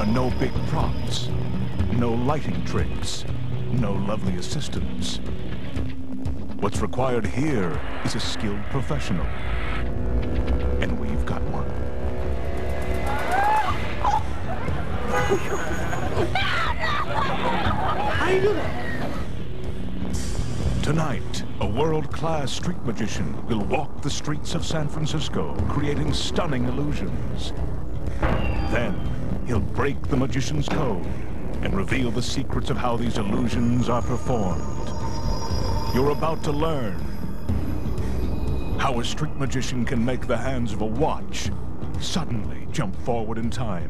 No big props, no lighting tricks, no lovely assistants. What's required here is a skilled professional. And we've got one. How do you do that? Tonight, a world-class street magician will walk the streets of San Francisco, creating stunning illusions. Then, he'll break the magician's code and reveal the secrets of how these illusions are performed. You're about to learn how a street magician can make the hands of a watch suddenly jump forward in time.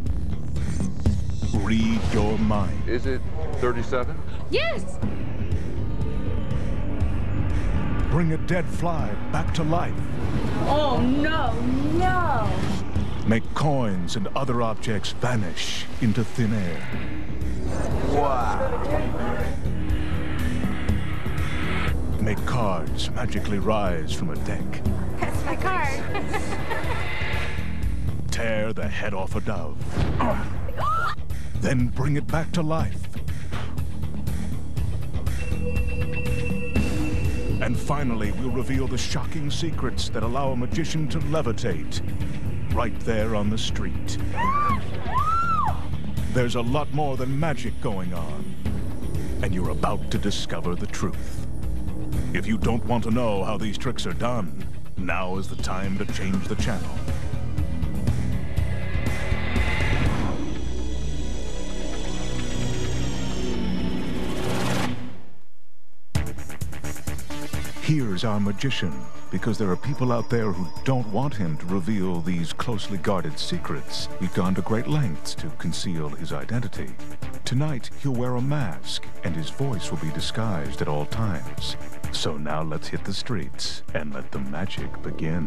Read your mind. Is it 37? Yes! Bring a dead fly back to life. Oh, no, no! Make coins and other objects vanish into thin air. Wow. Make cards magically rise from a deck. That's my card. Tear the head off a dove. Then bring it back to life. And finally, we'll reveal the shocking secrets that allow a magician to levitate right there on the street. There's a lot more than magic going on, and you're about to discover the truth. If you don't want to know how these tricks are done, now is the time to change the channel. Here's our magician, because there are people out there who don't want him to reveal these closely guarded secrets. We've gone to great lengths to conceal his identity. Tonight, he'll wear a mask, and his voice will be disguised at all times. So now let's hit the streets and let the magic begin.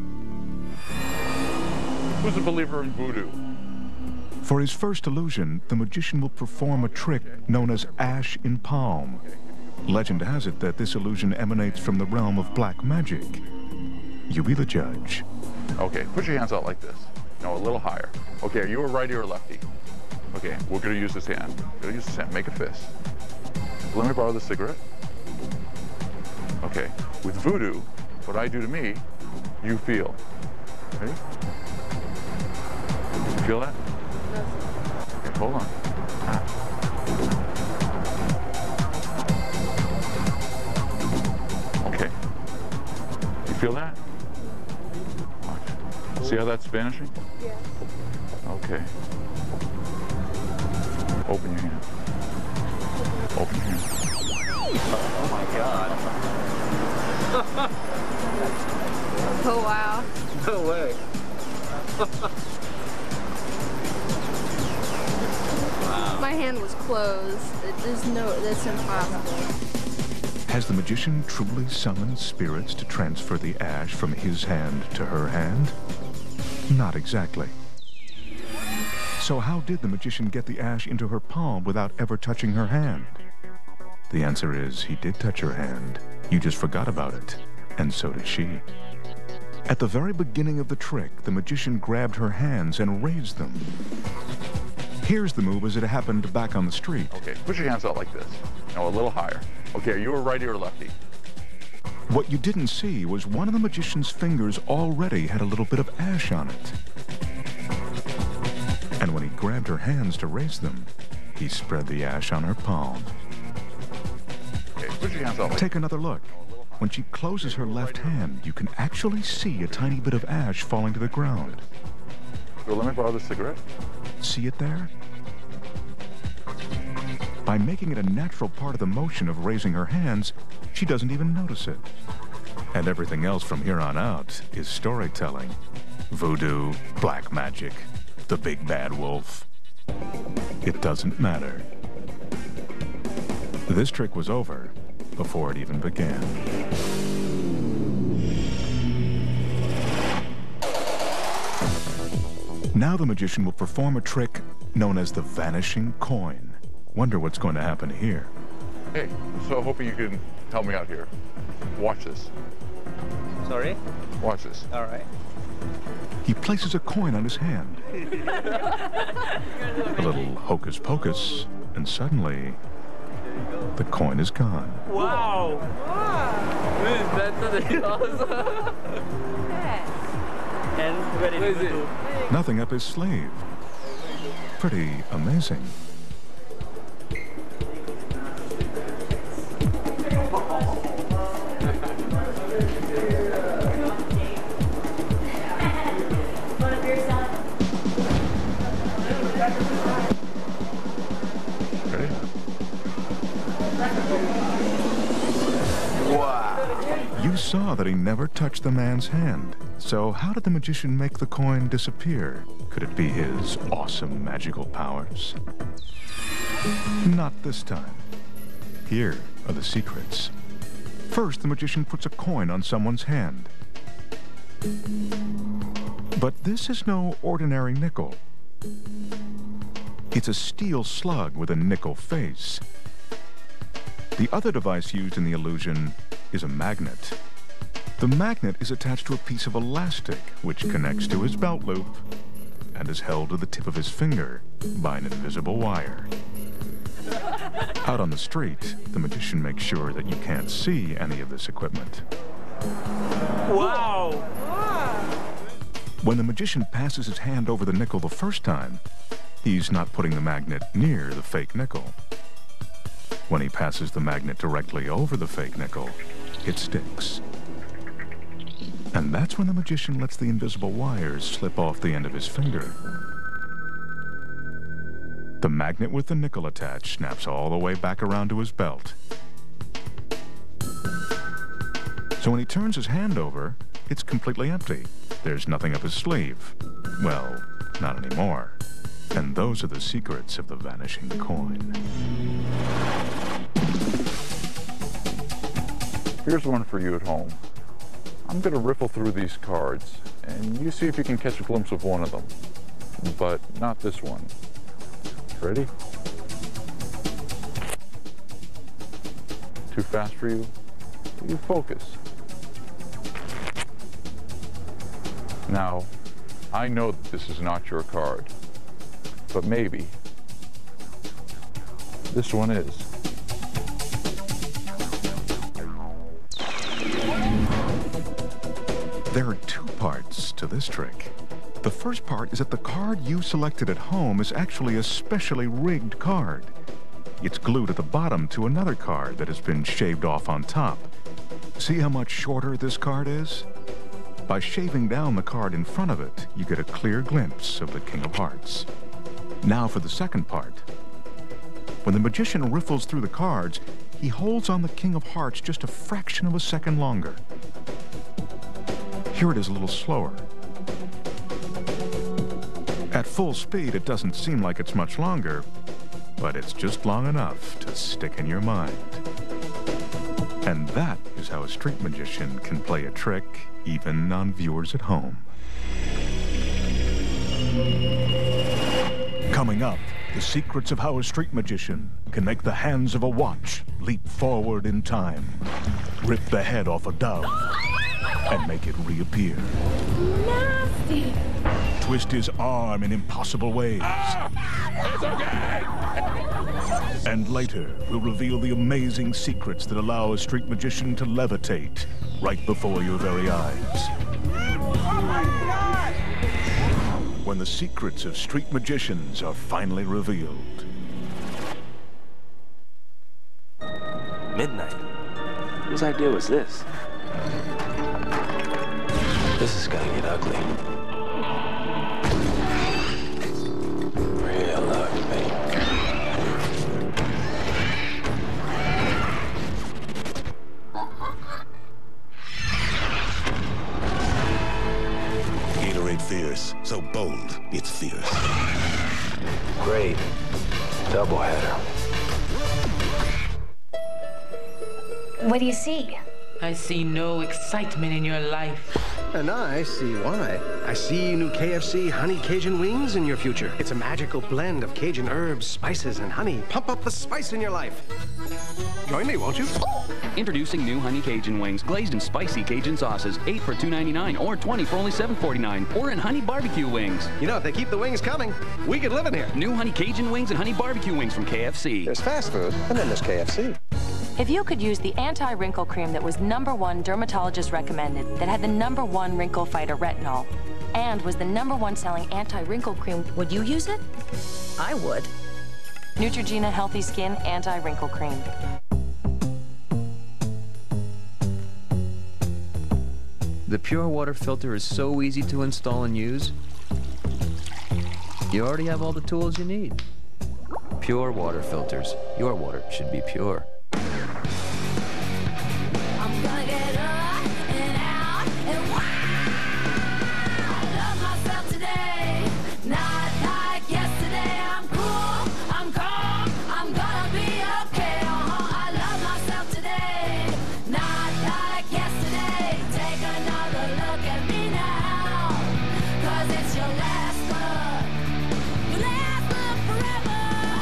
Who's a believer in voodoo? For his first illusion, the magician will perform a trick known as ash in palm. Legend has it that this illusion emanates from the realm of black magic. You be the judge. Okay, put your hands out like this. No, a little higher. Okay, are you a righty or a lefty? Okay, we're gonna use this hand. We're gonna use this hand, make a fist. Let me borrow the cigarette. Okay, with voodoo, what I do to me, you feel. Ready? You feel that? Okay, hold on. Okay. You feel that? Watch. See how that's vanishing? Yes. Okay. Open your hand. Open your hand. Oh my God. Oh, wow. No way. My hand was closed. That's impossible. Has the magician truly summoned spirits to transfer the ash from his hand to her hand? Not exactly. So how did the magician get the ash into her palm without ever touching her hand? The answer is he did touch her hand. You just forgot about it, and so did she. At the very beginning of the trick, the magician grabbed her hands and raised them. Here's the move as it happened back on the street. Okay, put your hands out like this. No, a little higher. Okay, are you a righty or a lefty? What you didn't see was one of the magician's fingers already had a little bit of ash on it. And when he grabbed her hands to raise them, he spread the ash on her palm. Okay, put your hands out like Take another look. When she closes her left hand, you can actually see a tiny bit of ash falling to the ground. So let me borrow the cigarette. See it there? By making it a natural part of the motion of raising her hands, she doesn't even notice it. And everything else from here on out is storytelling. Voodoo, black magic, the big bad wolf. It doesn't matter. This trick was over before it even began. Now the magician will perform a trick known as the vanishing coin. Wonder what's going to happen here. Hey, so hoping you can help me out here. Watch this. Sorry? Watch this. All right. He places a coin on his hand. A little hocus pocus, and suddenly, the coin is gone. Wow! This is better than yours. And where did it go? Nothing up his sleeve. Pretty amazing. Ready? Wow! You saw that he never touched the man's hand. So how did the magician make the coin disappear? Could it be his awesome magical powers? Not this time. Here are the secrets. First, the magician puts a coin on someone's hand. But this is no ordinary nickel. It's a steel slug with a nickel face. The other device used in the illusion is a magnet. The magnet is attached to a piece of elastic, which connects to his belt loop and is held to the tip of his finger by an invisible wire. Out on the street, the magician makes sure that you can't see any of this equipment. Wow! When the magician passes his hand over the nickel the first time, he's not putting the magnet near the fake nickel. When he passes the magnet directly over the fake nickel, it sticks. And that's when the magician lets the invisible wires slip off the end of his finger. The magnet with the nickel attached snaps all the way back around to his belt. So when he turns his hand over, it's completely empty. There's nothing up his sleeve. Well, not anymore. And those are the secrets of the vanishing coin. Here's one for you at home. I'm going to riffle through these cards, and you see if you can catch a glimpse of one of them. But not this one. Ready? Too fast for you? You focus. Now, I know that this is not your card, but maybe this one is. There are two parts to this trick. The first part is that the card you selected at home is actually a specially rigged card. It's glued at the bottom to another card that has been shaved off on top. See how much shorter this card is? By shaving down the card in front of it, you get a clear glimpse of the King of Hearts. Now for the second part. When the magician riffles through the cards, he holds on the King of Hearts just a fraction of a second longer. Here it is a little slower. At full speed, it doesn't seem like it's much longer, but it's just long enough to stick in your mind. And that is how a street magician can play a trick even on viewers at home. Coming up, the secrets of how a street magician can make the hands of a watch leap forward in time, rip the head off a dove, and make it reappear. Nasty! Twist his arm in impossible ways. It's okay! And later, we'll reveal the amazing secrets that allow a street magician to levitate right before your very eyes. Oh my God! When the secrets of street magicians are finally revealed. Midnight? Whose idea was this? This is gonna get ugly. Real ugly. Gatorade Fierce. So bold, it's fierce. Great. Doubleheader. What do you see? I see no excitement in your life. And I see why. I see new KFC Honey Cajun Wings in your future. It's a magical blend of Cajun herbs, spices, and honey. Pump up the spice in your life. Join me, won't you? Introducing new Honey Cajun Wings, glazed in spicy Cajun sauces. 8 for $2.99 or 20 for only $7.49. Or in Honey Barbecue Wings. You know, if they keep the wings coming, we could live in here. New Honey Cajun Wings and Honey Barbecue Wings from KFC. There's fast food, and then there's KFC. If you could use the anti-wrinkle cream that was #1 dermatologist recommended, that had the #1 wrinkle fighter retinol, and was the #1 selling anti-wrinkle cream, would you use it? I would. Neutrogena Healthy Skin Anti-Wrinkle Cream. The Pure Water filter is so easy to install and use. You already have all the tools you need. Pure Water filters. Your water should be pure. I'm gonna get up and out and wow. Love myself today, not like yesterday. I'm cool, I'm calm, I'm gonna be okay. I love myself today, not like yesterday. Take another look at me now, 'cause it's your last look. Your last look forever.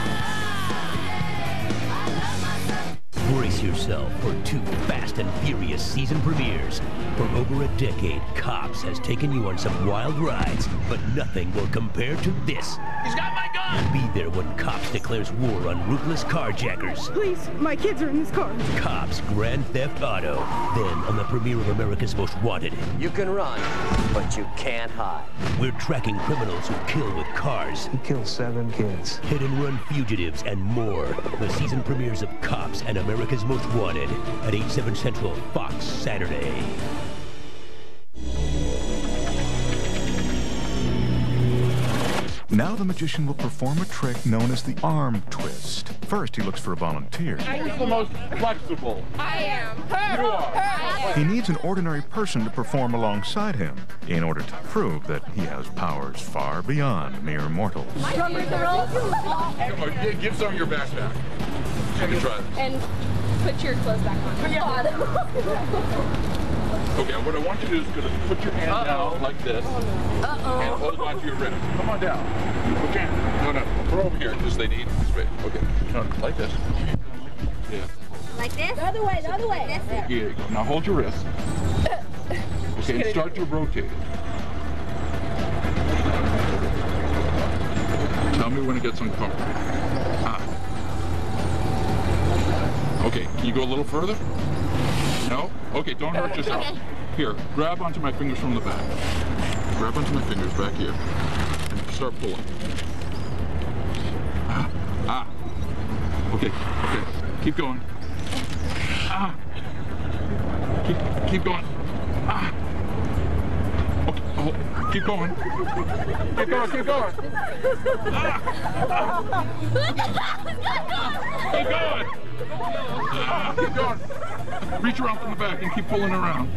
I love myself. Brace yourself for 2 Fast and Furious season premieres. For over a decade, Cops has taken you on some wild rides, but nothing will compare to this. He's got my gun! Be there when Cops declares war on ruthless carjackers. Please, my kids are in this car. Cops Grand Theft Auto. Then on the premiere of America's Most Wanted. You can run, but you can't hide. We're tracking criminals who kill with cars. He killed 7 kids. Hit and run fugitives and more. The season premieres of Cops and America's Most Wanted at 8/7 Central, Fox, Saturday. Now the magician will perform a trick known as the arm twist. First, he looks for a volunteer. Who's the most flexible? I am. You are. He needs an ordinary person to perform alongside him in order to prove that he has powers far beyond mere mortals. Come on, give some of your backpack. You can try this. And put your clothes back on. Okay, what I want you to do is put your hand down like this and hold on to your wrist. Come on down. Okay. No. We're over here. Just they need space. Okay. No, like this. Yeah. Like this? The other way, the other way. Yeah, you go. Now hold your wrist. Okay, and start to rotate it. Tell me when it gets uncomfortable. Okay, can you go a little further? No? Okay, don't hurt yourself. Okay. Here, grab onto my fingers from the back. Grab onto my fingers back here. And start pulling. Okay. Keep going. Keep going. Okay, keep going. Keep going. Keep going. Keep going. Reach around from the back and keep pulling around.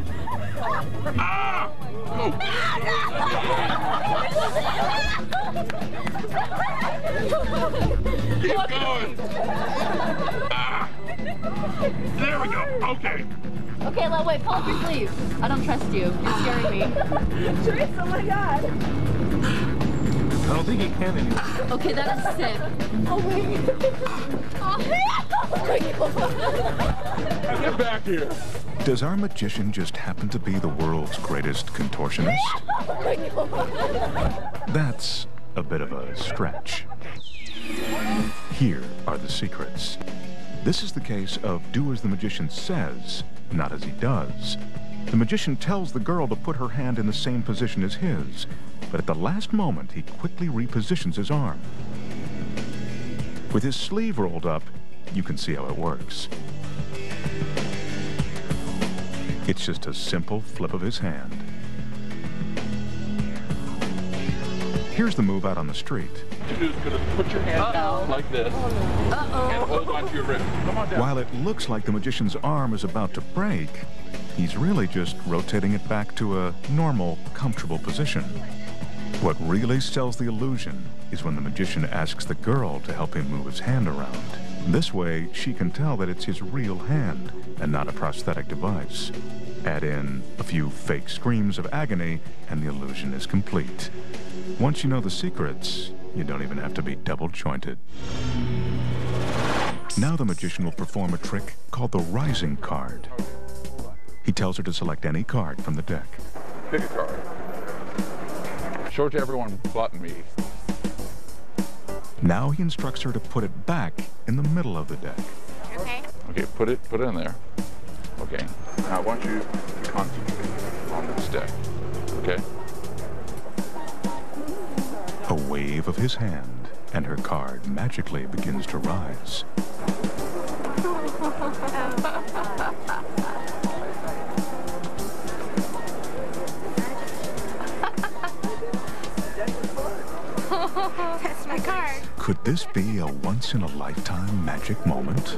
Oh. Keep going. There we go. Okay. Okay, wait, pull up your sleeves. I don't trust you. You're scaring me. Trace, oh my God. I don't think he can anymore. Okay, that is sick. Oh, wait. Get back here. Does our magician just happen to be the world's greatest contortionist? That's a bit of a stretch. Here are the secrets. This is the case of do as the magician says, not as he does. The magician tells the girl to put her hand in the same position as his, but at the last moment, he quickly repositions his arm. With his sleeve rolled up, you can see how it works. It's just a simple flip of his hand. Here's the move out on the street. What you do is put your hand down like this and hold onto your wrist. Come on down. While it looks like the magician's arm is about to break, he's really just rotating it back to a normal, comfortable position. What really sells the illusion is when the magician asks the girl to help him move his hand around. This way, she can tell that it's his real hand and not a prosthetic device. Add in a few fake screams of agony, and the illusion is complete. Once you know the secrets, you don't even have to be double-jointed. Now the magician will perform a trick called the rising card. He tells her to select any card from the deck. Pick a card. Show it to everyone but me. Now he instructs her to put it back in the middle of the deck. Okay. Okay, put it in there. Okay. Now I want you to concentrate on this deck. Okay? A wave of his hand, and her card magically begins to rise. That's my card. Could this be a once-in-a-lifetime magic moment?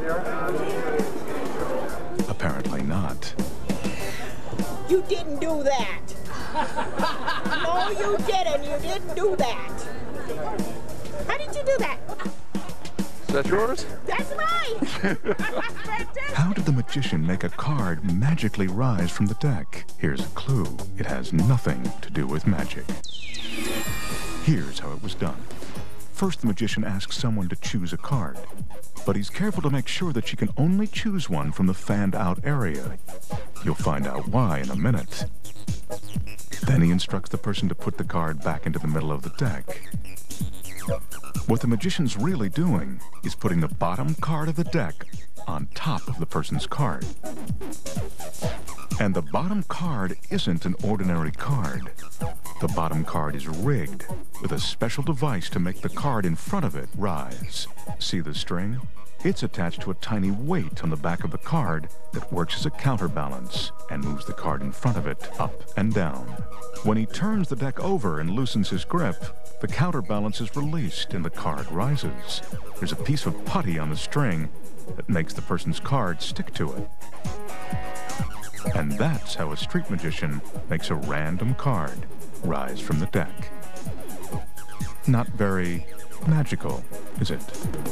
Apparently not. You didn't do that. No, you didn't. You didn't do that. How did you do that? Is that yours? That's mine. How did the magician make a card magically rise from the deck? Here's a clue. It has nothing to do with magic. Here's how it was done. First, the magician asks someone to choose a card, but he's careful to make sure that she can only choose one from the fanned-out area. You'll find out why in a minute. Then he instructs the person to put the card back into the middle of the deck. What the magician's really doing is putting the bottom card of the deck on top of the person's card. And the bottom card isn't an ordinary card. The bottom card is rigged with a special device to make the card in front of it rise. See the string? It's attached to a tiny weight on the back of the card that works as a counterbalance and moves the card in front of it up and down. When he turns the deck over and loosens his grip, the counterbalance is released and the card rises. There's a piece of putty on the string that makes the person's card stick to it. And that's how a street magician makes a random card rise from the deck. Not very magical, is it?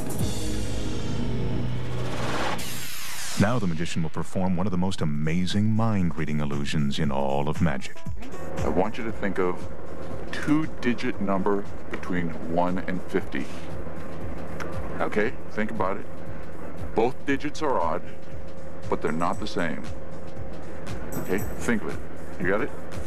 Now the magician will perform one of the most amazing mind-reading illusions in all of magic. I want you to think of a two-digit number between 1 and 50. Okay, think about it. Both digits are odd, but they're not the same. Okay, think of it. You got it?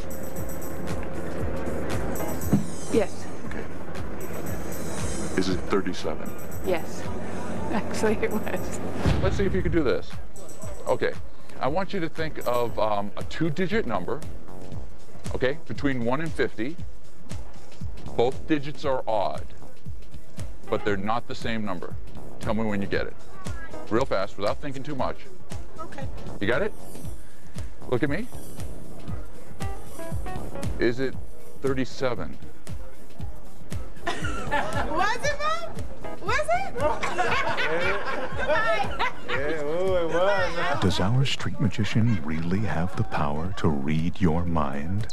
Yes. Okay. Is it 37? Yes. Actually, it was. Let's see if you can do this. Okay, I want you to think of a two-digit number, okay, between 1 and 50. Both digits are odd, but they're not the same number. Tell me when you get it. Real fast, without thinking too much. Okay. You got it? Look at me. Is it 37? Was it, Mom? Was it? Does our street magician really have the power to read your mind?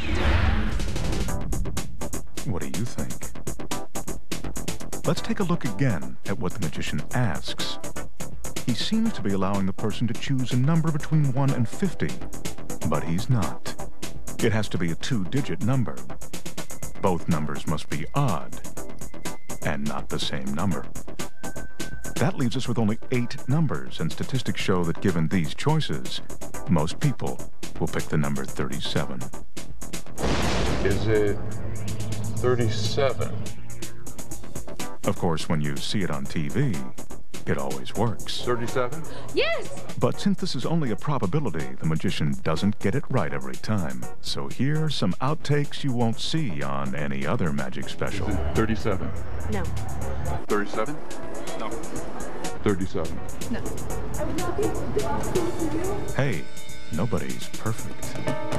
What do you think? Let's take a look again at what the magician asks. He seems to be allowing the person to choose a number between 1 and 50, but he's not. It has to be a two-digit number. Both numbers must be odd, and not the same number. That leaves us with only 8 numbers, and statistics show that given these choices, most people will pick the number 37. Is it 37? Of course, when you see it on TV, it always works. 37? Yes! But since this is only a probability, the magician doesn't get it right every time. So here are some outtakes you won't see on any other magic special. Is it 37? No. 37? No. 37? No. Hey, nobody's perfect.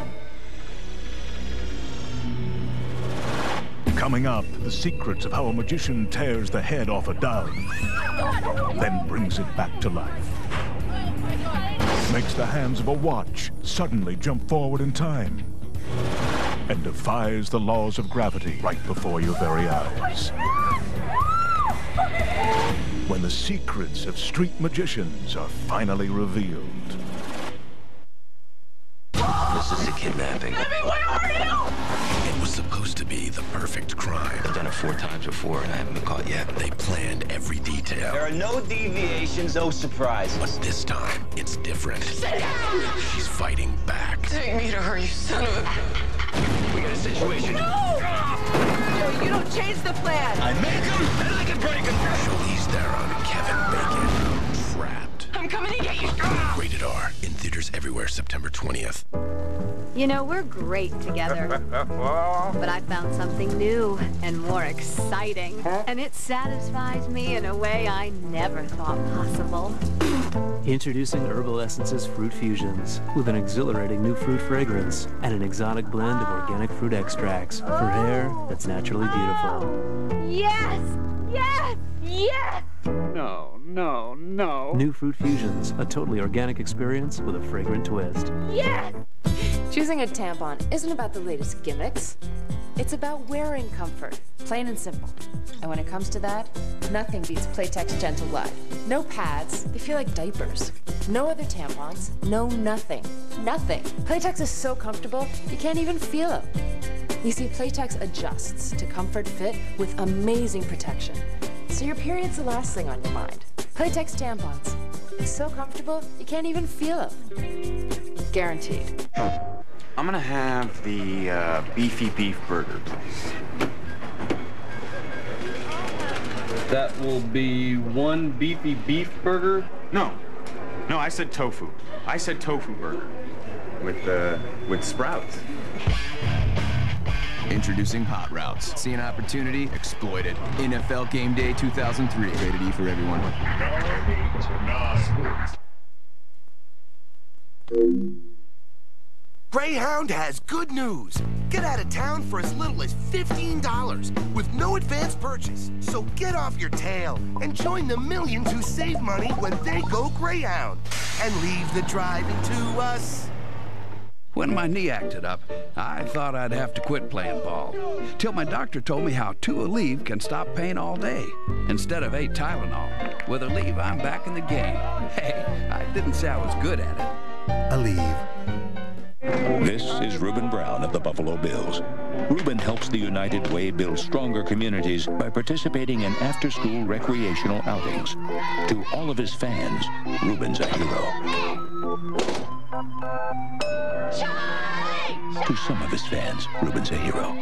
Coming up, the secrets of how a magician tears the head off a dove, then brings it back to life. Makes the hands of a watch suddenly jump forward in time, and defies the laws of gravity right before your very eyes. When when the secrets of street magicians are finally revealed. This is a kidnapping. Jimmy, where are you? It was supposed to be the perfect crime. I've done it 4 times before and I haven't been caught yet. They planned every detail. There are no deviations, no surprises. But this time, it's different. She's fighting back. Take me to her, you son of a... We got a situation. No! Joey, you don't change the plan. I make him, and I can break him. Charlize Theron, Kevin Bacon. Trapped. I'm coming to get you. Rated R. In theaters everywhere, September 20th. You know, we're great together. But I found something new and more exciting. And it satisfies me in a way I never thought possible. Introducing Herbal Essences Fruit Fusions with an exhilarating new fruit fragrance and an exotic blend of organic fruit extracts for hair that's naturally beautiful. Yes! Yes! Yes! No, no, no. New Fruit Fusions, a totally organic experience with a fragrant twist. Yes! Choosing a tampon isn't about the latest gimmicks. It's about wearing comfort, plain and simple. And when it comes to that, nothing beats Playtex Gentle Glide. No pads, they feel like diapers. No other tampons, no nothing. Nothing. Playtex is so comfortable, you can't even feel it. You see, Playtex adjusts to comfort fit with amazing protection. So your period's the last thing on your mind. Playtex tampons. It's so comfortable, you can't even feel it. Guaranteed. I'm gonna have the beefy beef burger, please. That will be 1 beefy beef burger? No, I said tofu. I said tofu burger with sprouts. Introducing Hot Routes. See an opportunity? Exploit it. NFL Game Day 2003. Rated E for everyone. Greyhound has good news. Get out of town for as little as $15 with no advance purchase. So get off your tail and join the millions who save money when they go Greyhound. And leave the driving to us. When my knee acted up, I thought I'd have to quit playing ball. Till my doctor told me how 2 Aleve can stop pain all day, instead of 8 Tylenol. With Aleve, I'm back in the game. Hey, I didn't say I was good at it. Aleve. This is Reuben Brown of the Buffalo Bills. Reuben helps the United Way build stronger communities by participating in after-school recreational outings. To all of his fans, Reuben's a hero. To some of his fans, Reuben's a hero.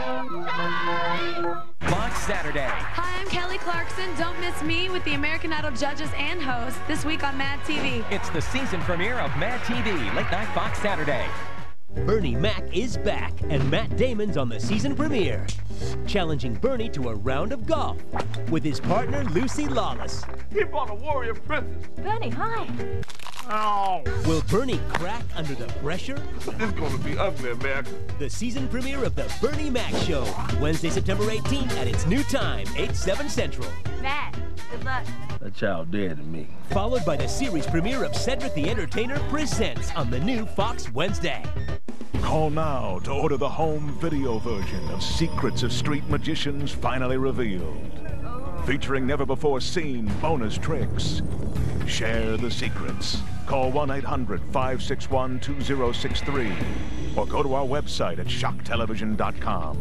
Fox Saturday. Hi, I'm Kelly Clarkson. Don't miss me with the American Idol judges and hosts this week on Mad TV. It's the season premiere of Mad TV, late night Fox Saturday. Bernie Mac is back, and Matt Damon's on the season premiere, challenging Bernie to a round of golf with his partner Lucy Lawless. Keep on a warrior princess. Bernie, hi. Oh. Will Bernie crack under the pressure? It's gonna be ugly, America. The season premiere of The Bernie Mac Show, Wednesday, September 18th at its new time, 8/7 Central. Matt, good luck. That child dead to me. Followed by the series premiere of Cedric the Entertainer Presents on the new Fox Wednesday. Call now to order the home video version of Secrets of Street Magicians finally revealed. Featuring never-before-seen bonus tricks. Share the secrets. Call 1-800-561-2063 or go to our website at shocktelevision.com.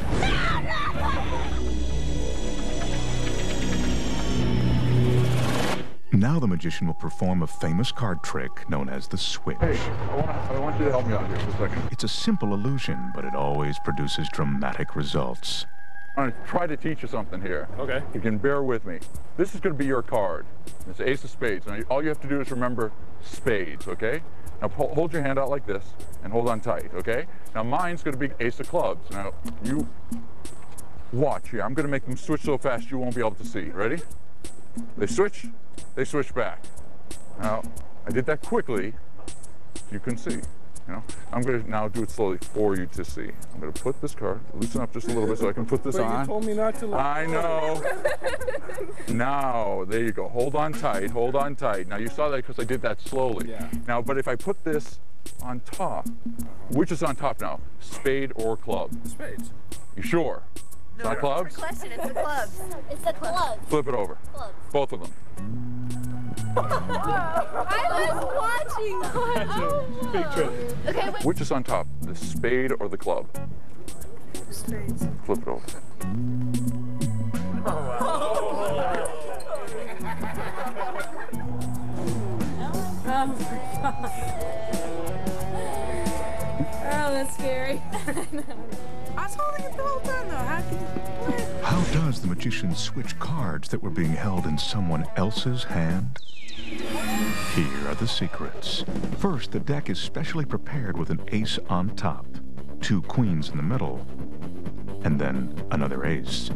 Now the magician will perform a famous card trick known as the switch. Hey, I want you to help me out here for a second. It's a simple illusion, but it always produces dramatic results. I'm going to try to teach you something here. Okay. You can bear with me. This is going to be your card. It's Ace of Spades. Now, all you have to do is remember spades, okay? Now, hold your hand out like this and hold on tight, okay? Now, mine's going to be Ace of Clubs. Now, you watch here. I'm going to make them switch so fast you won't be able to see. Ready? They switch back. Now, I did that quickly. You can see. You know, I'm going to now do it slowly for you to see. I'm going to put this card, loosen up just a little bit so I can put this on. You told me not to. I know. Now, there you go. Hold on tight. Hold on tight. Now, you saw that because I did that slowly. Yeah. Now, but if I put this on top, which is on top now? Spade or club? Spades. You sure? Not clubs? Question, it's the clubs. It's the clubs. Flip it over. Clubs. Both of them. I was watching. Big trick. Okay, wait. Which is on top, the spade or the club? Spades. Flip it over. Oh my God. Oh, that's scary. I was holding it the whole time though. How could you? What? How does the magician switch cards that were being held in someone else's hand? Here are the secrets. First, the deck is specially prepared with an ace on top, 2 queens in the middle, and then another ace.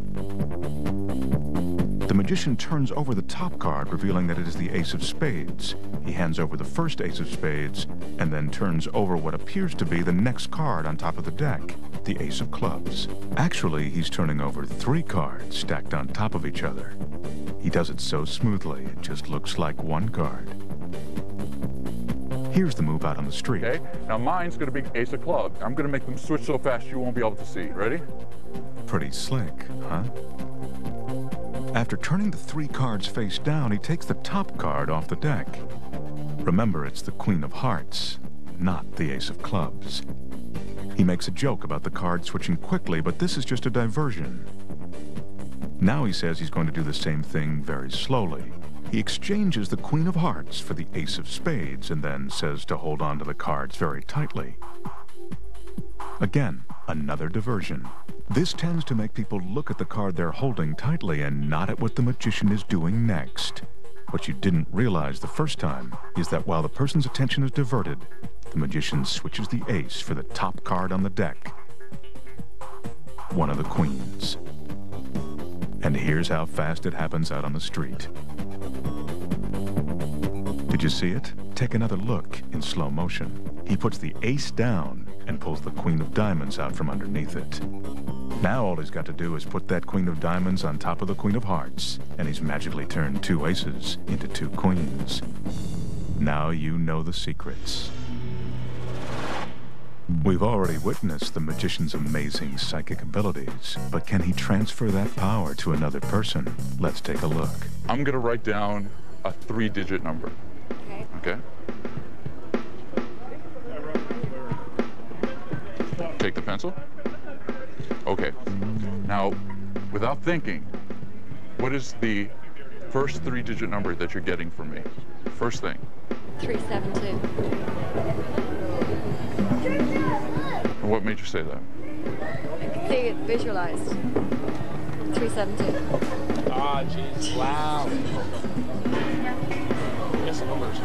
The magician turns over the top card, revealing that it is the ace of spades. He hands over the first ace of spades, and then turns over what appears to be the next card on top of the deck, the ace of clubs. Actually, he's turning over 3 cards stacked on top of each other. He does it so smoothly, it just looks like one card. Here's the move out on the street. Okay, now mine's gonna be ace of clubs. I'm gonna make them switch so fast you won't be able to see. Ready? Pretty slick, huh? After turning the 3 cards face down, he takes the top card off the deck. Remember, it's the Queen of Hearts, not the Ace of Clubs. He makes a joke about the card switching quickly, but this is just a diversion. Now he says he's going to do the same thing very slowly. He exchanges the Queen of Hearts for the Ace of Spades and then says to hold on to the cards very tightly. Again, another diversion. This tends to make people look at the card they're holding tightly and not at what the magician is doing next. What you didn't realize the first time is that while the person's attention is diverted, the magician switches the ace for the top card on the deck, one of the queens. And here's how fast it happens out on the street. Did you see it? Take another look in slow motion. He puts the ace down and pulls the Queen of Diamonds out from underneath it. Now all he's got to do is put that Queen of Diamonds on top of the Queen of Hearts, and he's magically turned 2 aces into 2 queens. Now you know the secrets. We've already witnessed the magician's amazing psychic abilities, but can he transfer that power to another person? Let's take a look. I'm gonna write down a 3-digit number. Okay. Take the pencil. Okay. Now, without thinking, what is the first 3-digit number that you're getting from me? First thing. 372. And what made you say that? I can see it visualized. 372. Ah, jeez. Wow. Guess the numbers.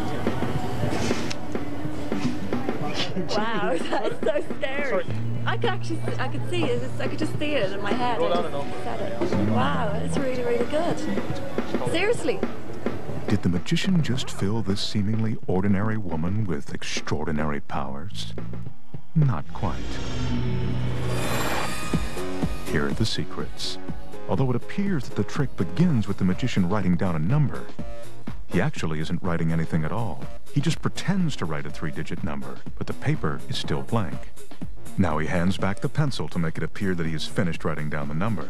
Wow, that's so scary. I could see it. I could just see it in my head. Roll down a number. Wow, that's really, really good. Seriously. Did the magician just fill this seemingly ordinary woman with extraordinary powers? Not quite. Here are the secrets. Although it appears that the trick begins with the magician writing down a number, he actually isn't writing anything at all. He just pretends to write a 3-digit number, but the paper is still blank. Now he hands back the pencil to make it appear that he has finished writing down the number.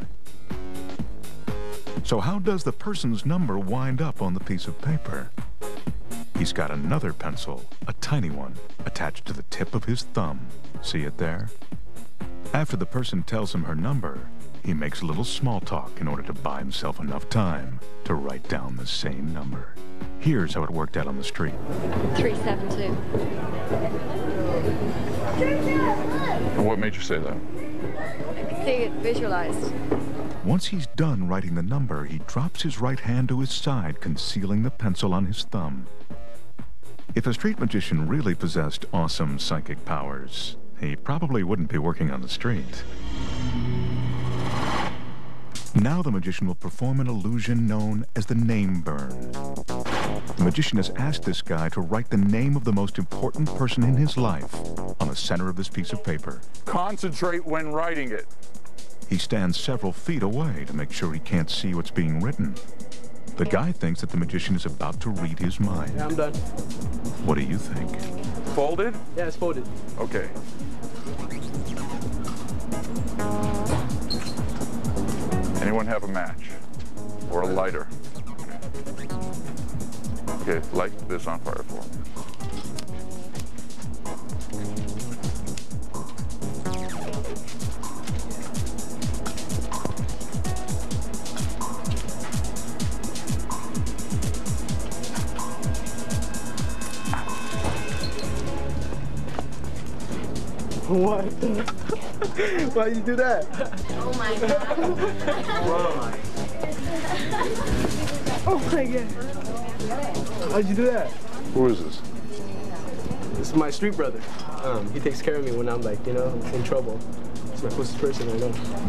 So how does the person's number wind up on the piece of paper? He's got another pencil, a tiny one, attached to the tip of his thumb. See it there? After the person tells him her number, he makes a little small talk in order to buy himself enough time to write down the same number. Here's how it worked out on the street. 372. And what made you say that? I can see it visualized. Once he's done writing the number, he drops his right hand to his side, concealing the pencil on his thumb. If a street magician really possessed awesome psychic powers, he probably wouldn't be working on the street. Now the magician will perform an illusion known as the name burn. The magician has asked this guy to write the name of the most important person in his life on the center of this piece of paper. Concentrate when writing it. He stands several feet away to make sure he can't see what's being written. The guy thinks that the magician is about to read his mind. Yeah, I'm done. What do you think? Folded? Yeah, it's folded. Okay. Anyone have a match or a lighter? Okay, light this on fire for me. What? Why you do that? Oh my god. Oh my god. How'd you do that? Who is this? This is my street brother. He takes care of me when I'm like, in trouble. He's my closest person I know.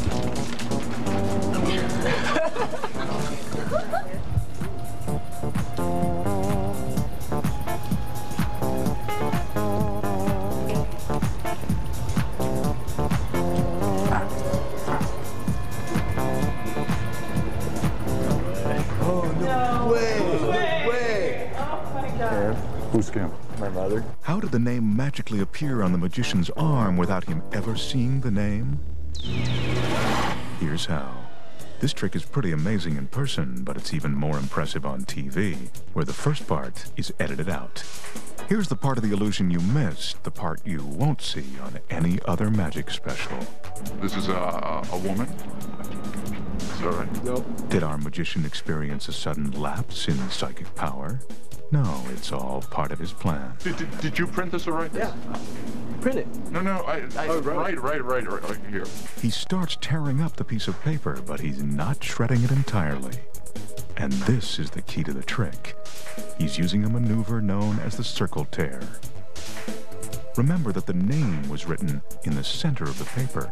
Who's Kim? My mother. How did the name magically appear on the magician's arm without him ever seeing the name? Here's how. This trick is pretty amazing in person, but it's even more impressive on TV, where the first part is edited out. Here's the part of the illusion you missed, the part you won't see on any other magic special. This is a woman? Is that right? No. Did our magician experience a sudden lapse in psychic power? No, it's all part of his plan. Did you print this or write this? Yeah. Print it. No, right here. He starts tearing up the piece of paper, but he's not shredding it entirely. And this is the key to the trick. He's using a maneuver known as the circle tear. Remember that the name was written in the center of the paper.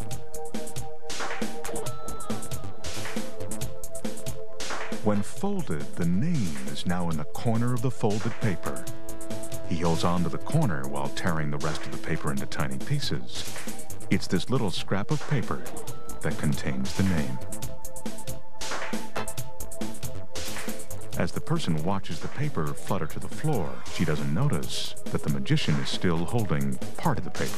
When folded, the name is now in the corner of the folded paper. He holds on to the corner while tearing the rest of the paper into tiny pieces. It's this little scrap of paper that contains the name. As the person watches the paper flutter to the floor, she doesn't notice that the magician is still holding part of the paper.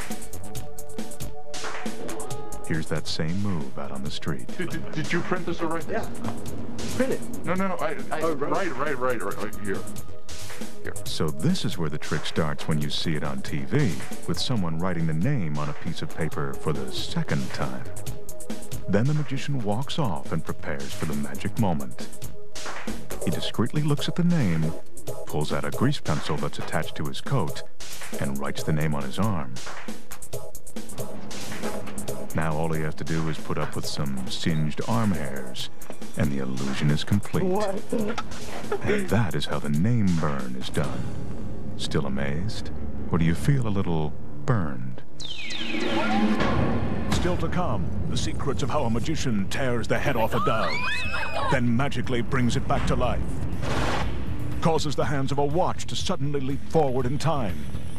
Here's that same move out on the street. Did you print this or write this? Yeah. Print it. No, right here. So this is where the trick starts when you see it on TV, with someone writing the name on a piece of paper for the second time. Then the magician walks off and prepares for the magic moment. He discreetly looks at the name, pulls out a grease pencil that's attached to his coat, and writes the name on his arm. Now all he has to do is put up with some singed arm hairs, and the illusion is complete. What? And that is how the name burn is done. Still amazed? Or do you feel a little burned? Still to come, the secrets of how a magician tears the head off a dove, then magically brings it back to life. Causes the hands of a watch to suddenly leap forward in time.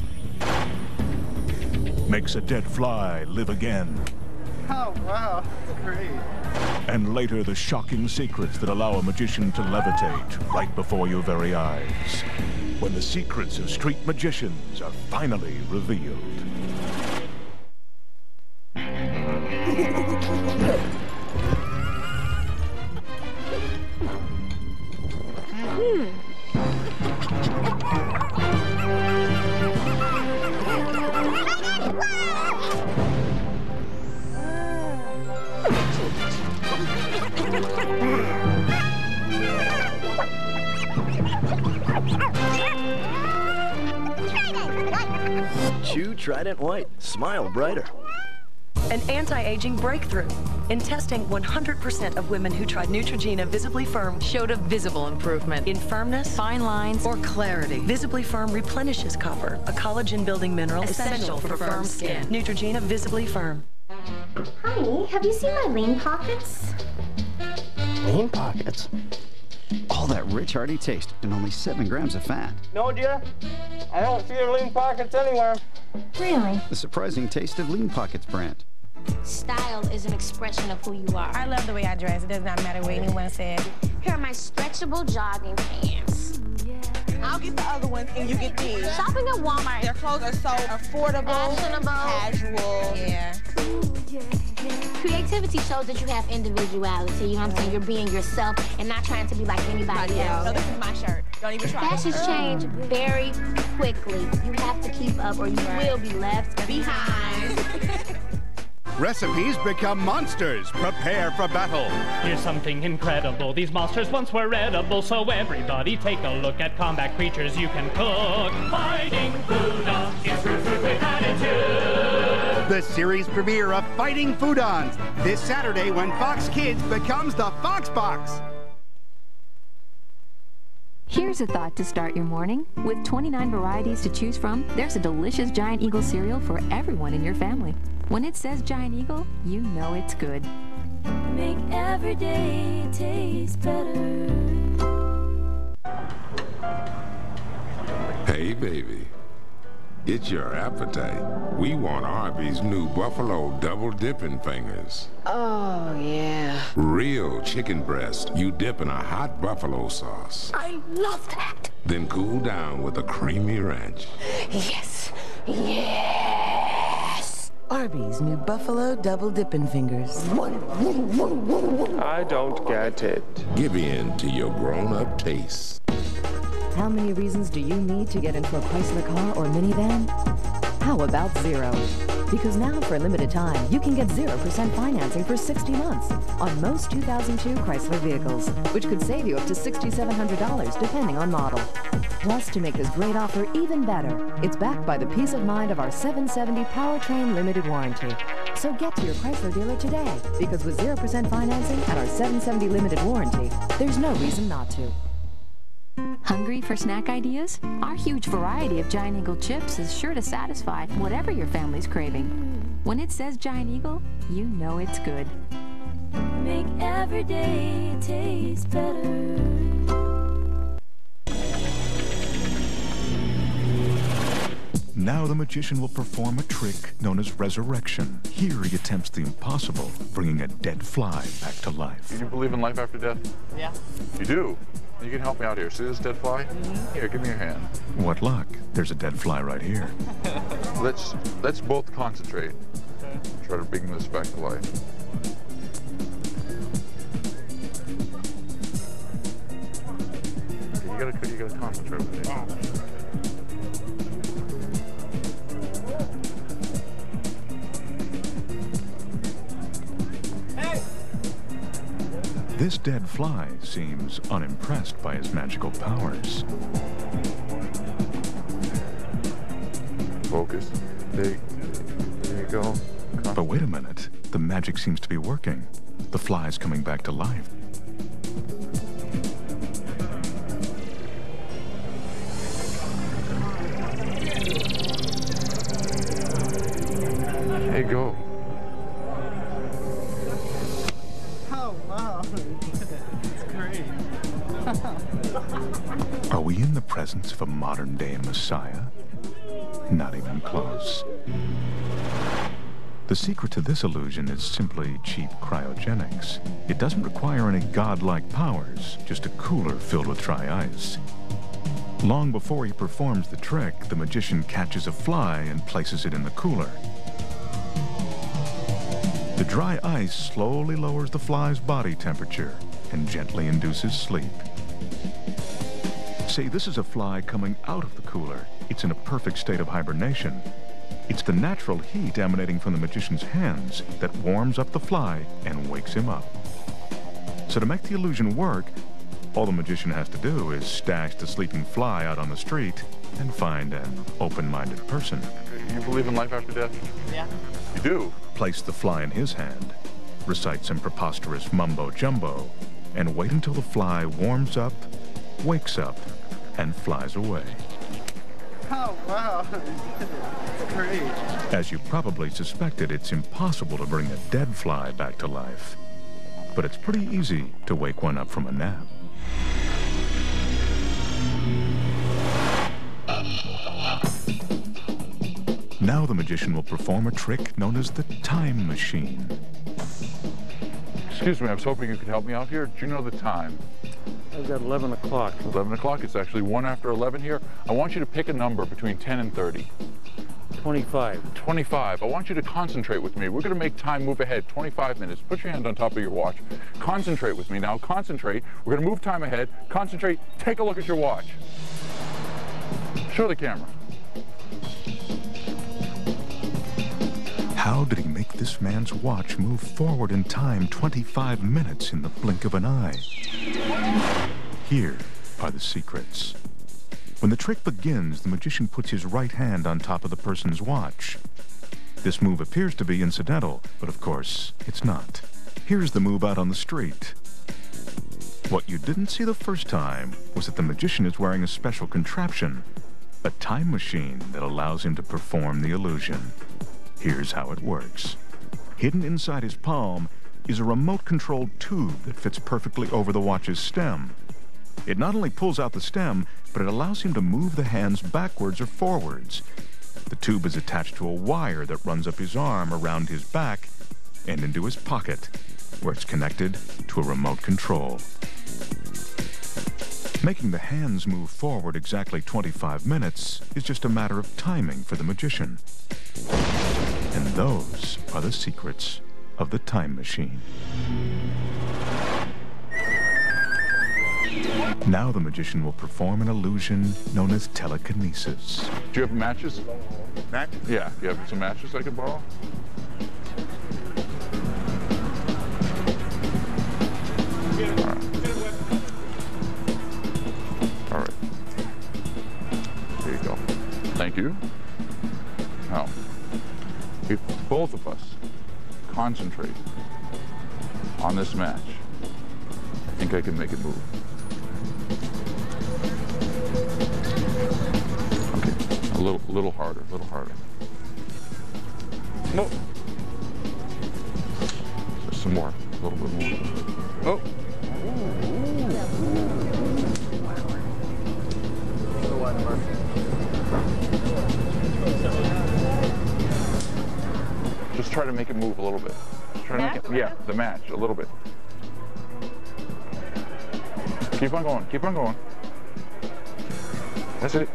Makes a dead fly live again. Oh, wow. That's great. And later, the shocking secrets that allow a magician to levitate right before your very eyes. When the secrets of street magicians are finally revealed. Chew Trident White. Smile brighter. An anti-aging breakthrough. In testing, 100% of women who tried Neutrogena Visibly Firm showed a visible improvement in firmness, fine lines, or clarity. Visibly Firm replenishes copper, a collagen-building mineral essential for firm skin. Neutrogena Visibly Firm. Honey, have you seen my lean pockets? Lean pockets? All that rich, hearty taste and only 7 grams of fat. No, dear. I don't see your lean pockets anywhere. Really? The surprising taste of Lean Pockets brand. Style is an expression of who you are. I love the way I dress. It does not matter what anyone says. Here are my stretchable jogging pants. I'll get the other ones and you get these. Shopping at Walmart. Their clothes are so affordable, fashionable, casual. Yeah. Ooh, yeah. Creativity shows that you have individuality, you know what I'm saying? You're being yourself and not trying to be like anybody else. No, this is my shirt. Don't even try. Fashions change very quickly. You have to keep up or you will be left behind. Recipes become monsters. Prepare for battle. Here's something incredible. These monsters once were edible, so everybody take a look at combat creatures you can cook. Fighting Foodons is food with attitude. The series premiere of Fighting Foodons this Saturday when Fox Kids becomes the Fox Box. Here's a thought to start your morning. With 29 varieties to choose from, there's a delicious Giant Eagle cereal for everyone in your family. When it says Giant Eagle, you know it's good. Make every day taste better. Hey, baby. It's your appetite. We want Arby's new Buffalo Double Dipping Fingers. Oh, yeah. Real chicken breast you dip in a hot buffalo sauce. I love that. Then cool down with a creamy ranch. Yes. Yes. Arby's new Buffalo Double Dippin' Fingers. I don't get it. Give in to your grown-up taste. How many reasons do you need to get into a Chrysler car or minivan? How about zero? Because now, for a limited time, you can get 0% financing for 60 months on most 2002 Chrysler vehicles, which could save you up to $6,700 depending on model. Plus, to make this great offer even better, it's backed by the peace of mind of our 770 Powertrain Limited Warranty. So get to your Chrysler dealer today, because with 0% financing and our 770 Limited Warranty, there's no reason not to. Hungry for snack ideas? Our huge variety of Giant Eagle chips is sure to satisfy whatever your family's craving. When it says Giant Eagle, you know it's good. Make every day taste better. Now the magician will perform a trick known as resurrection. Here he attempts the impossible, bringing a dead fly back to life. Do you believe in life after death? Yeah. You do? You can help me out here. See this dead fly? Here, give me your hand. What luck. There's a dead fly right here. Let's both concentrate. Try to bring this back to life. Okay, you gotta concentrate with me. This dead fly seems unimpressed by his magical powers. Focus. There you go. But wait a minute. The magic seems to be working. The fly's coming back to life. Hey, go. Are we in the presence of a modern-day Messiah? Not even close. The secret to this illusion is simply cheap cryogenics. It doesn't require any godlike powers, just a cooler filled with dry ice. Long before he performs the trick, the magician catches a fly and places it in the cooler. The dry ice slowly lowers the fly's body temperature and gently induces sleep. See, this is a fly coming out of the cooler. It's in a perfect state of hibernation. It's the natural heat emanating from the magician's hands that warms up the fly and wakes him up. So to make the illusion work, all the magician has to do is stash the sleeping fly out on the street and find an open-minded person. You believe in life after death? Yeah. You do? Place the fly in his hand, recite some preposterous mumbo-jumbo, and wait until the fly warms up, wakes up, and flies away. Oh, wow. That's great. As you probably suspected, it's impossible to bring a dead fly back to life. But it's pretty easy to wake one up from a nap. Now the magician will perform a trick known as the time machine. Excuse me, I was hoping you could help me out here. Do you know the time? I've got 11 o'clock. 11 o'clock? It's actually 1 after 11 here. I want you to pick a number between 10 and 30. 25. 25. I want you to concentrate with me. We're going to make time move ahead 25 minutes. Put your hand on top of your watch. Concentrate with me now. Concentrate. We're going to move time ahead. Concentrate. Take a look at your watch. Show the camera. How did he make this man's watch move forward in time 25 minutes in the blink of an eye? Here are the secrets. When the trick begins, the magician puts his right hand on top of the person's watch. This move appears to be incidental, but of course, it's not. Here's the move out on the street. What you didn't see the first time was that the magician is wearing a special contraption, a time machine that allows him to perform the illusion. Here's how it works. Hidden inside his palm is a remote-controlled tube that fits perfectly over the watch's stem. It not only pulls out the stem, but it allows him to move the hands backwards or forwards. The tube is attached to a wire that runs up his arm, around his back, and into his pocket, where it's connected to a remote control. Making the hands move forward exactly 25 minutes is just a matter of timing for the magician. And those are the secrets of the time machine. Now the magician will perform an illusion known as telekinesis. Do you have matches? Matches? Yeah. Do you have some matches I could borrow? All right. There you go. Thank you. Now, if both of us concentrate on this match, I think I can make it move. Okay, a little harder, a little harder. No. Just some more, a little bit more. Oh. Just try to make it move a little bit. Just try to make it, yeah, the match, a little bit. Keep on going, keep on going. That's it.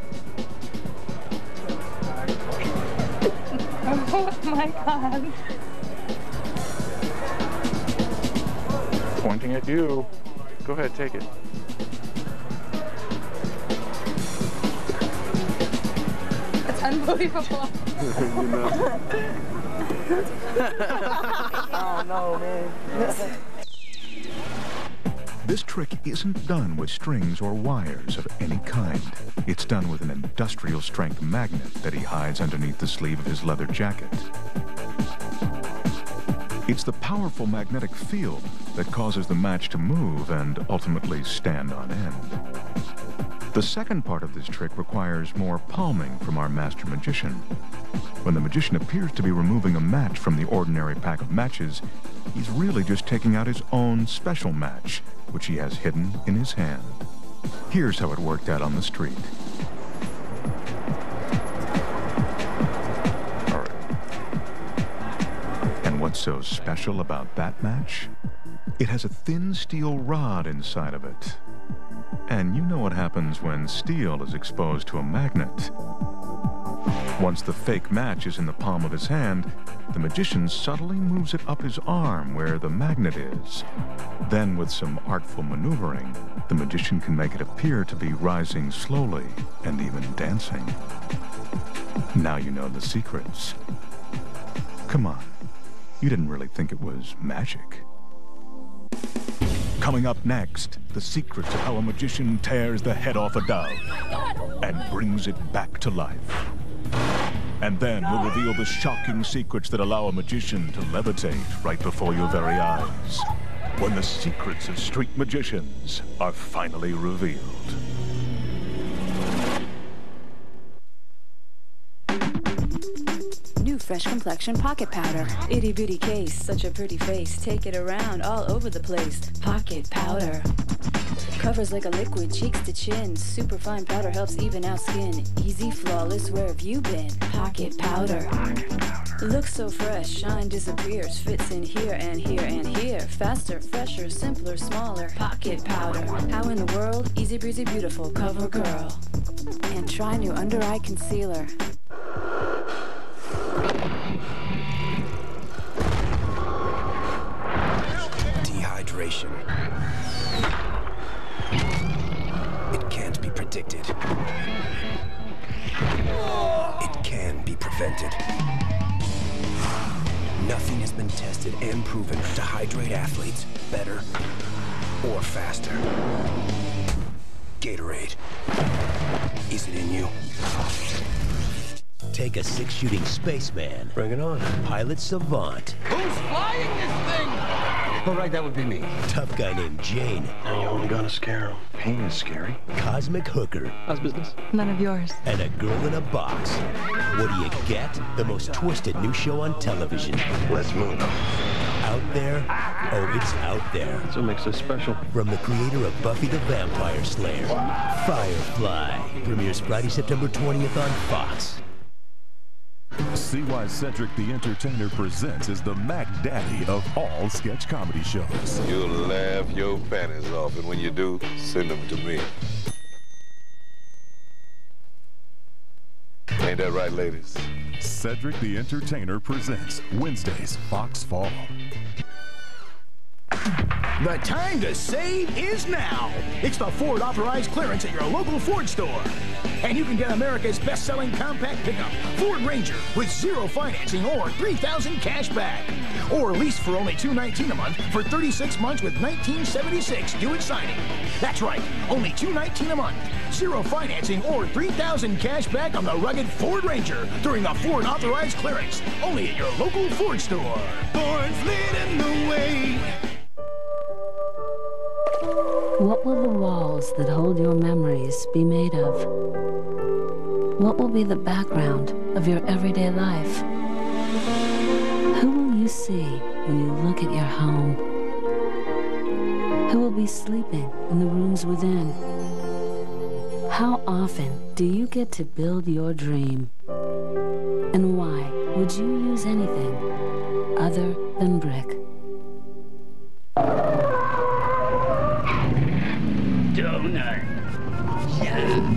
Oh my God. Pointing at you. Go ahead, take it. That's unbelievable. Oh no, man. This trick isn't done with strings or wires of any kind. It's done with an industrial-strength magnet that he hides underneath the sleeve of his leather jacket. It's the powerful magnetic field that causes the match to move and ultimately stand on end. The second part of this trick requires more palming from our master magician. When the magician appears to be removing a match from the ordinary pack of matches, he's really just taking out his own special match, which he has hidden in his hand. Here's how it worked out on the street. All right. And what's so special about that match? It has a thin steel rod inside of it. And you know what happens when steel is exposed to a magnet. Once the fake match is in the palm of his hand, the magician subtly moves it up his arm where the magnet is. Then, with some artful maneuvering, the magician can make it appear to be rising slowly and even dancing. Now you know the secrets. Come on, you didn't really think it was magic. Coming up next, the secrets of how a magician tears the head off a dove and brings it back to life. And then we'll reveal the shocking secrets that allow a magician to levitate right before your very eyes, when the secrets of street magicians are finally revealed. New Fresh Complexion Pocket Powder. Itty bitty case, such a pretty face. Take it around all over the place. Pocket Powder. Covers like a liquid, cheeks to chin. Super fine powder helps even out skin. Easy, flawless, where have you been? Pocket Powder. Looks so fresh, shine disappears. Fits in here and here and here. Faster, fresher, simpler, smaller. Pocket Powder. How in the world? Easy breezy, beautiful, cover girl. And try new under eye concealer. magician. It can't be predicted. It can be prevented. Nothing has been tested and proven to hydrate athletes better or faster. Gatorade. Is it in you? Take a six-shooting spaceman. Bring it on. Pilot savant. Who's flying this thing? All right, that would be me. Tough guy named Jane. Now you only gotta scare him. Pain is scary. Cosmic hooker. How's business? None of yours. And a girl in a box. What do you get? The most twisted new show on television. Let's move. Out there? Oh, it's out there. That's what makes us special. From the creator of Buffy the Vampire Slayer, Firefly. Premieres Friday, September 20th on Fox. See why Cedric the Entertainer Presents is the Mac Daddy of all sketch comedy shows. You'll laugh your panties off, and when you do, send them to me. Ain't that right, ladies? Cedric the Entertainer Presents, Wednesdays, Fox Fall. The time to save is now. It's the Ford Authorized Clearance at your local Ford store. And you can get America's best-selling compact pickup, Ford Ranger, with 0 financing or $3,000 cash back. Or lease for only $219 a month for 36 months with $19.76 due at signing. That's right, only $219 a month. 0 financing or $3,000 cash back on the rugged Ford Ranger during the Ford Authorized Clearance. Only at your local Ford store. Ford's leading the way. What will the walls that hold your memories be made of? What will be the background of your everyday life? Who will you see when you look at your home? Who will be sleeping in the rooms within? How often do you get to build your dream? And why would you use anything other than brick? Donut. Yeah.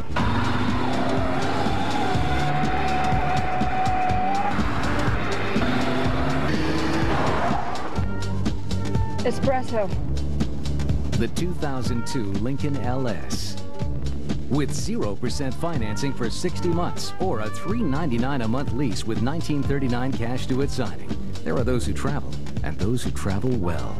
Espresso. The 2002 Lincoln LS. With 0% financing for 60 months or a $399 a month lease with $19.39 cash due at signing. There are those who travel and those who travel well.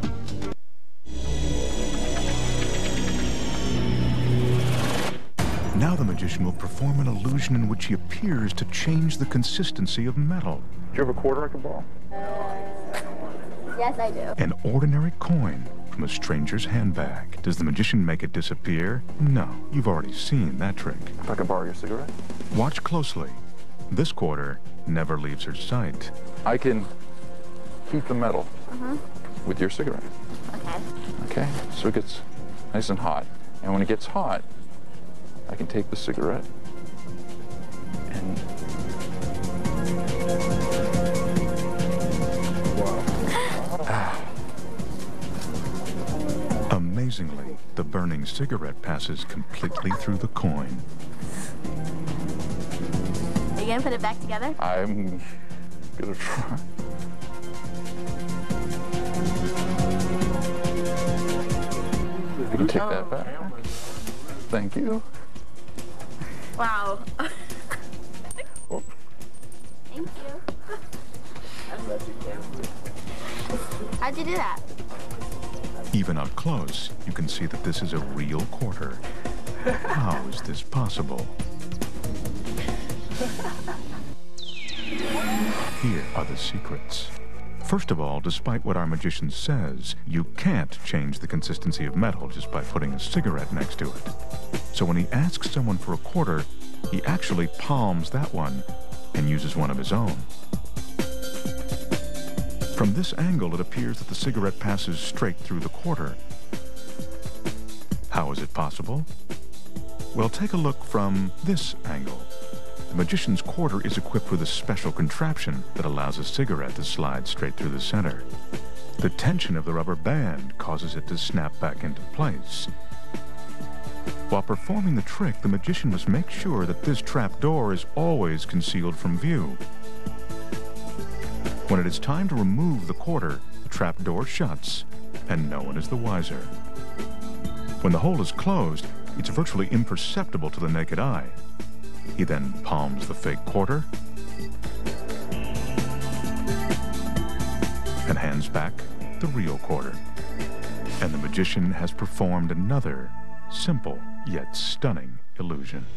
Now the magician will perform an illusion in which he appears to change the consistency of metal. Do you have a quarter I can borrow? Yes, I do. An ordinary coin from a stranger's handbag. Does the magician make it disappear? No, you've already seen that trick. If I can borrow your cigarette? Watch closely. This quarter never leaves her sight. I can heat the metal with your cigarette. Okay. Okay, so it gets nice and hot. And when it gets hot, I can take the cigarette and... Amazingly, the burning cigarette passes completely through the coin. Are you gonna put it back together? I'm gonna try. You can take that back. Thank you. Wow. Thank you. How'd you do that? Even up close, you can see that this is a real quarter. How is this possible? Here are the secrets. First of all, despite what our magician says, you can't change the consistency of metal just by putting a cigarette next to it. So when he asks someone for a quarter, he actually palms that one and uses one of his own. From this angle, it appears that the cigarette passes straight through the quarter. How is it possible? Well, take a look from this angle. The magician's quarter is equipped with a special contraption that allows a cigarette to slide straight through the center. The tension of the rubber band causes it to snap back into place. While performing the trick, the magician must make sure that this trap door is always concealed from view. When it is time to remove the quarter, the trap door shuts, and no one is the wiser. When the hole is closed, it's virtually imperceptible to the naked eye. He then palms the fake quarter and hands back the real quarter. And the magician has performed another simple yet stunning illusion.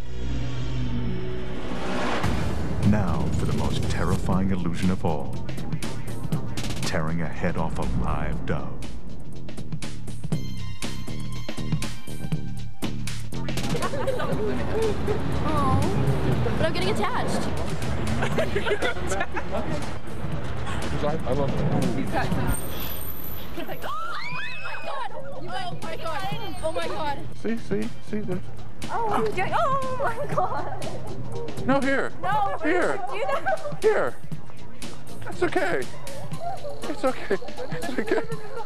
Now for the most terrifying illusion of all, tearing a head off a live dove. Oh, but I'm getting attached. I love it. He's got some. Like, oh my god! Oh my god! See this? Oh my god! No, here. No, here. Do that. Here. It's okay. It's okay. It's okay.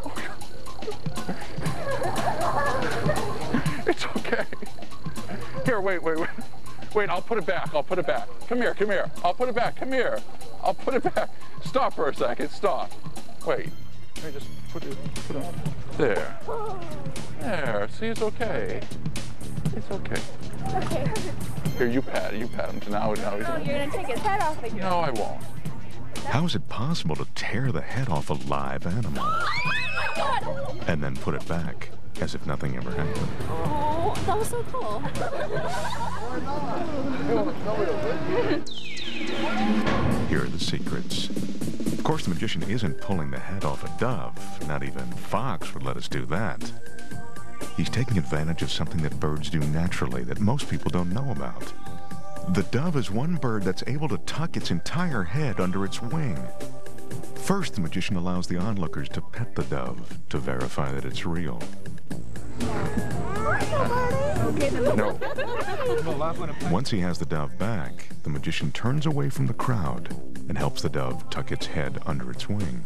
It's okay. Here, wait. Wait, I'll put it back. I'll put it back. Come here. I'll put it back. Come here. I'll put it back. Stop for a second. Stop. Wait. Let me just put it there. There. See, it's okay. It's okay. Okay. Here, you pat him. Now he's Oh, you're gonna take his head off again. No, I won't. How is it possible to tear the head off a live animal and then put it back as if nothing ever happened? Oh, that was so cool. Here are the secrets. Of course, the magician isn't pulling the head off a dove. Not even Fox would let us do that. He's taking advantage of something that birds do naturally that most people don't know about. The dove is one bird that's able to tuck its entire head under its wing. First, the magician allows the onlookers to pet the dove to verify that it's real. No. Once he has the dove back, the magician turns away from the crowd and helps the dove tuck its head under its wing.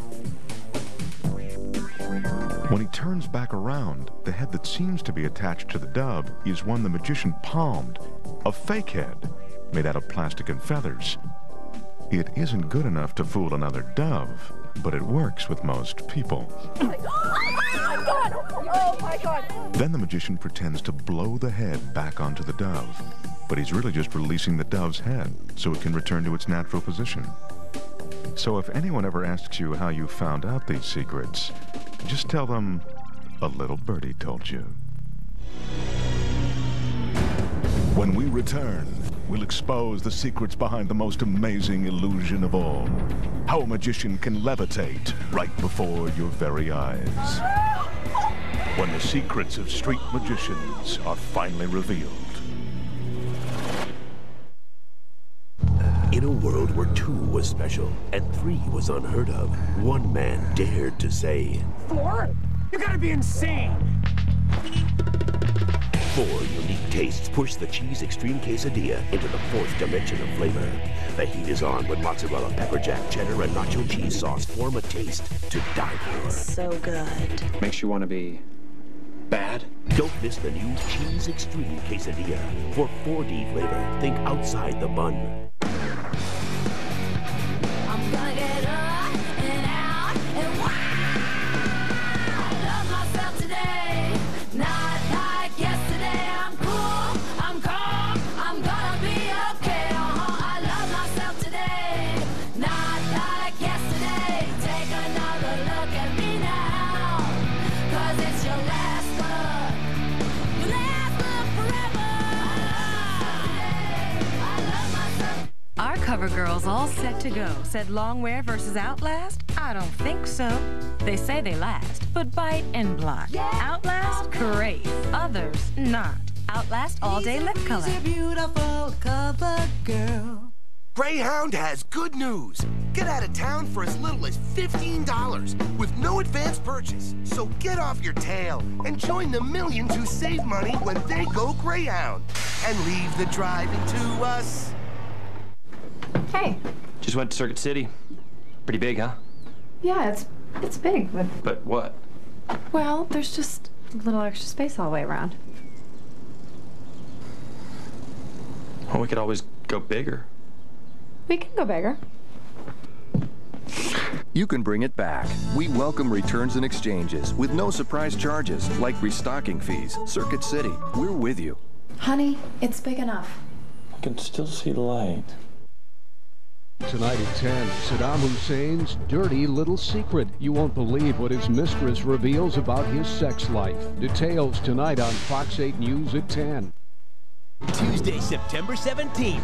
When he turns back around, the head that seems to be attached to the dove is one the magician palmed, a fake head made out of plastic and feathers. It isn't good enough to fool another dove, but it works with most people. Oh my god! Then the magician pretends to blow the head back onto the dove, but he's really just releasing the dove's head so it can return to its natural position. So if anyone ever asks you how you found out these secrets, just tell them a little birdie told you. When we return, we'll expose the secrets behind the most amazing illusion of all. How a magician can levitate right before your very eyes. When the secrets of street magicians are finally revealed. In a world where 2 was special and 3 was unheard of, one man dared to say, 4? You gotta be insane! 4 unique tastes push the Cheese Extreme Quesadilla into the 4th dimension of flavor. The heat is on when mozzarella, pepper jack, cheddar, and nacho cheese sauce form a taste to die for. So good. Makes you want to be bad? Don't miss the new Cheese Extreme Quesadilla. For 4D flavor, think outside the bun. I'm gonna get up and out and wow! Love myself today, not like yesterday. I'm cool, I'm calm, I'm gonna be okay. I love myself today, not like yesterday. Take another look at me now, 'cause it's your last look. Your last look forever. I love myself. Our cover girls all set to go. Said Longwear versus Outlast? I don't think so. They say they last, but bite and block. Outlast, great. Others, not. Outlast All Day Lip Color. She's a beautiful cover girl. Greyhound has good news. Get out of town for as little as $15 with no advance purchase. So get off your tail and join the millions who save money when they go Greyhound. And leave the driving to us. Hey. Just went to Circuit City. Pretty big, huh? Yeah, it's big, but But what? well, there's just a little extra space all the way around. Well, we could always go bigger. We can go bigger. you can bring it back. We welcome returns and exchanges with no surprise charges like restocking fees. Circuit City, we're with you. Honey, it's big enough. I can still see light. Tonight at 10, Saddam Hussein's dirty little secret. You won't believe what his mistress reveals about his sex life. Details tonight on Fox 8 News at 10. Tuesday, September 17th.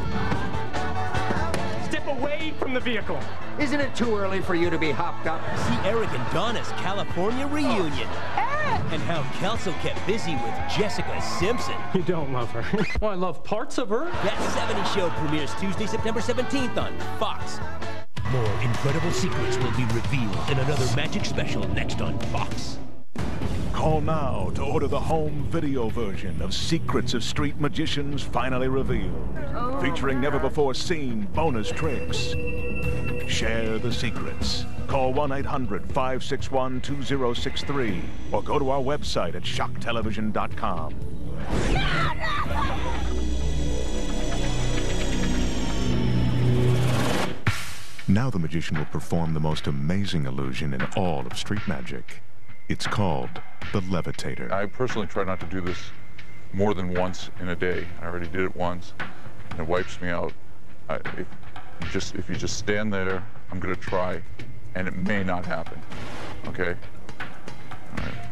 Step away from the vehicle. Isn't it too early for you to be hopped up? See Eric and Donna's California reunion. And how Kelso kept busy with Jessica Simpson. You don't love her. Well, I love parts of her. That 70 Show premieres Tuesday, September 17th on Fox. More incredible secrets will be revealed in another magic special next on Fox. Call now to order the home video version of Secrets of Street Magicians Finally Revealed, featuring never-before-seen bonus tricks. Share the secrets. Call 1-800-561-2063 or go to our website at shocktelevision.com. Now the magician will perform the most amazing illusion in all of street magic. It's called the levitator. I personally try not to do this more than once in a day. I already did it once, and it wipes me out. If you just stand there, I'm going to try, and it may not happen. Okay? All right.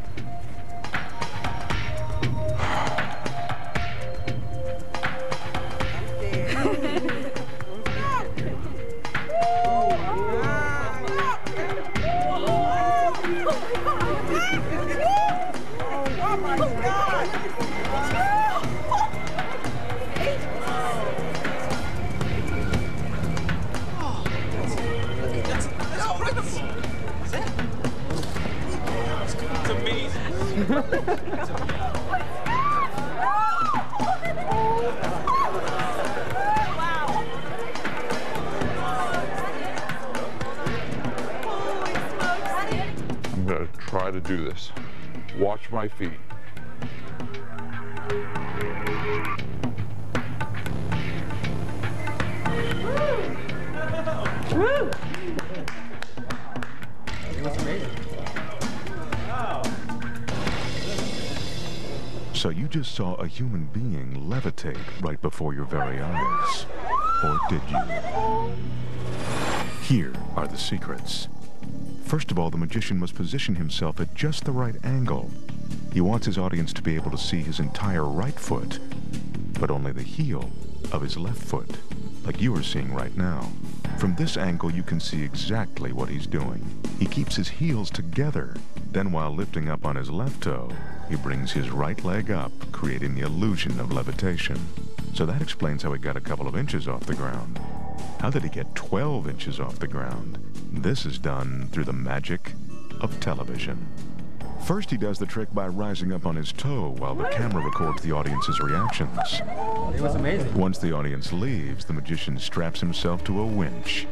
Oh my God! It's amazing. I'm going to try to do this. Watch my feet. Woo! That's amazing. So you just saw a human being levitate right before your very eyes. Or did you? Here are the secrets. First of all, the magician must position himself at just the right angle. He wants his audience to be able to see his entire right foot, but only the heel of his left foot, like you are seeing right now. From this angle, you can see exactly what he's doing. He keeps his heels together. Then while lifting up on his left toe, he brings his right leg up, creating the illusion of levitation. So that explains how he got a couple of inches off the ground. How did he get 12 inches off the ground? This is done through the magic of television. First, he does the trick by rising up on his toe while the camera records the audience's reactions. It was amazing. Once the audience leaves, the magician straps himself to a winch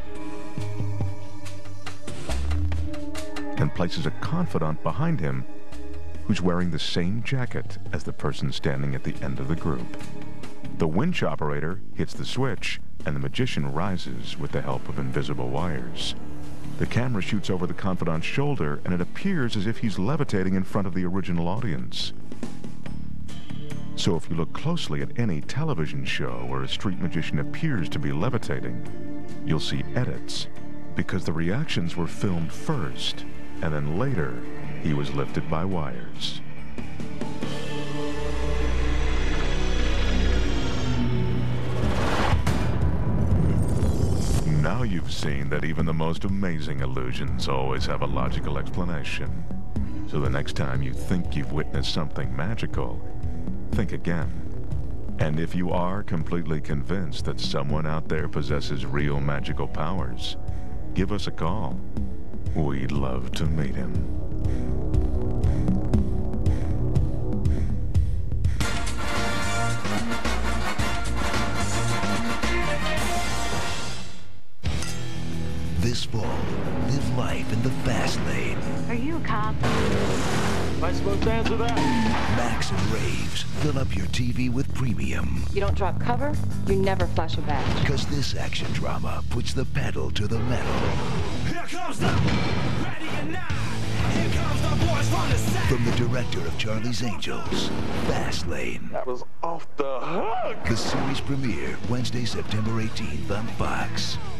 and places a confidant behind him who's wearing the same jacket as the person standing at the end of the group. The winch operator hits the switch, and the magician rises with the help of invisible wires. The camera shoots over the confidant's shoulder, and it appears as if he's levitating in front of the original audience. So if you look closely at any television show where a street magician appears to be levitating, you'll see edits, because the reactions were filmed first, and then later, he was lifted by wires. Now you've seen that even the most amazing illusions always have a logical explanation. So the next time you think you've witnessed something magical, think again. And if you are completely convinced that someone out there possesses real magical powers, give us a call. We'd love to meet him. This fall, live life in the fast lane. Are you a cop? Am I supposed to answer that? Max and Raves fill up your TV with premium. You don't drop cover, you never flash a badge. Because this action drama puts the pedal to the metal. Here comes the ready or not. Here comes the boys from the set. From the director of Charlie's Angels, Fastlane. That was off the hook. The series premiere Wednesday, September 18th on Fox.